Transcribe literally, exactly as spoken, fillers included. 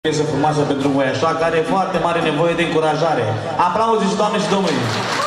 Piesă frumoasă pentru voi, așa, care are foarte mare nevoie de încurajare. Aplauze și doamne și domnule!